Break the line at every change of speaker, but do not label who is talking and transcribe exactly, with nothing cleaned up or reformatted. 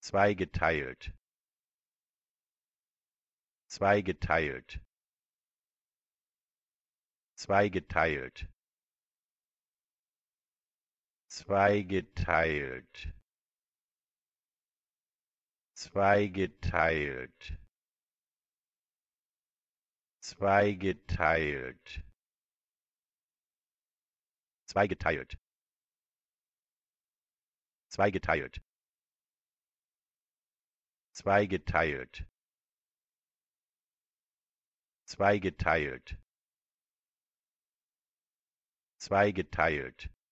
zweigeteilt, zweigeteilt, zweigeteilt, zweigeteilt, zweigeteilt, zweigeteilt, zweigeteilt, zweigeteilt, zweigeteilt, zweigeteilt, zweigeteilt,